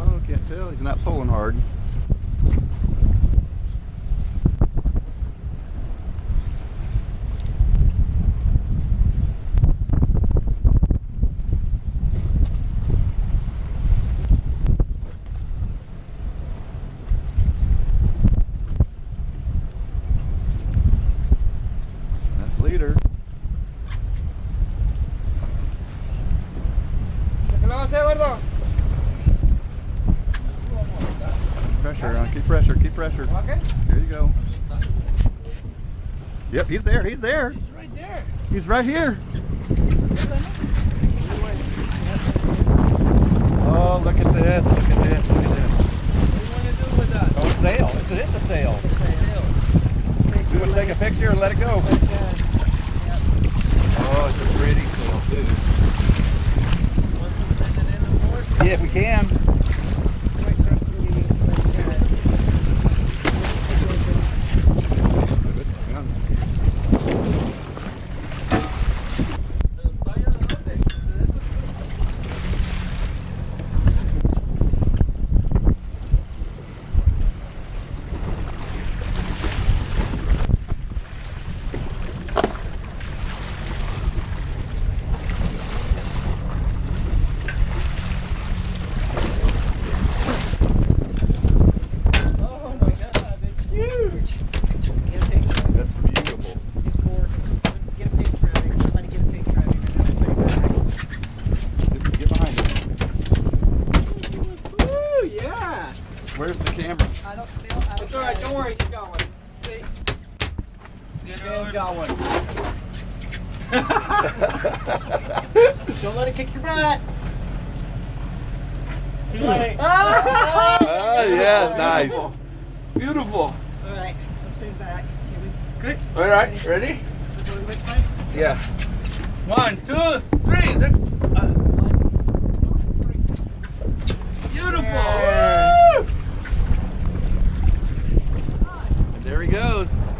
Oh, can't tell. He's not pulling hard. That's leader. Pressure, keep pressure, keep pressure. Okay. Here you go. Yep, he's there, he's there. He's right there. He's right here. Oh, look at this, look at this, look at this. What do you want to do with that? Oh, sail. It's a sail. We want to take a picture and let it go. Oh, it's a pretty sail, too. Want to send it in the board? Yeah, if we can. Where's the camera? I don't feel. It's alright, don't worry, keep going. Dan's got one. Don't let it kick your butt. Too late. Oh, yeah, nice. Beautiful. Alright, let's put it back. Good. Alright, ready? Yeah. 1, 2, 3. Beautiful. There he goes.